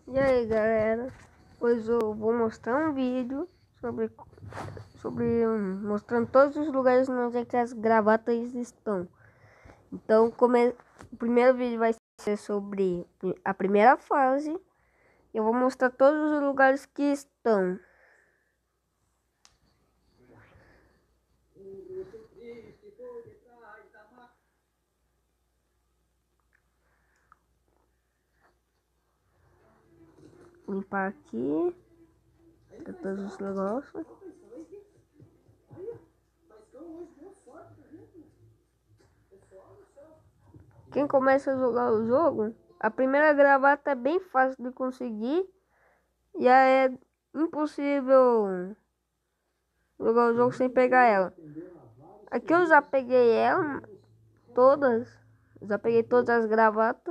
E aí galera, hoje eu vou mostrar um vídeo mostrando todos os lugares onde é que as gravatas estão. Então o primeiro vídeo vai ser sobre a primeira fase. Eu vou mostrar todos os lugares que estão. Limpar aqui todos os negócios. Quem começa a jogar o jogo, a primeira gravata é bem fácil de conseguir. E é impossível jogar o jogo sem pegar ela. Aqui eu já peguei ela todas. Já peguei todas as gravatas.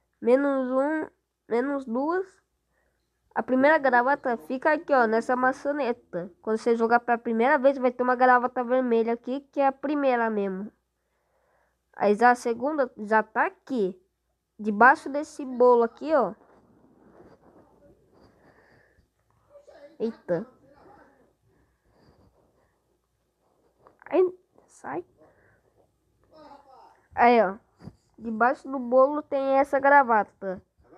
Menos duas. A primeira gravata fica aqui, ó, nessa maçaneta. Quando você jogar pela primeira vez, vai ter uma gravata vermelha aqui, que é a primeira mesmo. Aí já a segunda já tá aqui. Debaixo desse bolo aqui, ó. Eita. Aí, sai. Aí, ó. Debaixo do bolo tem essa gravata.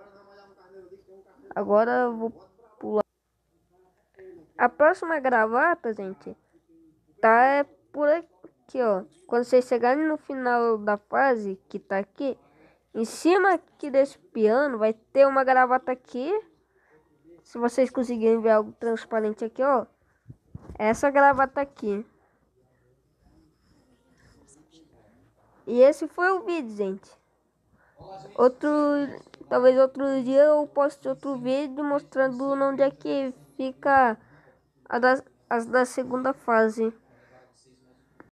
Agora eu vou pular. A próxima gravata, gente, tá por aqui, ó. Quando vocês chegarem no final da fase, que tá aqui, em cima aqui desse piano, vai ter uma gravata aqui. Se vocês conseguirem ver algo transparente aqui, ó. Essa gravata aqui. E esse foi o vídeo, gente. Talvez outro dia eu poste outro vídeo mostrando onde é que fica as da segunda fase.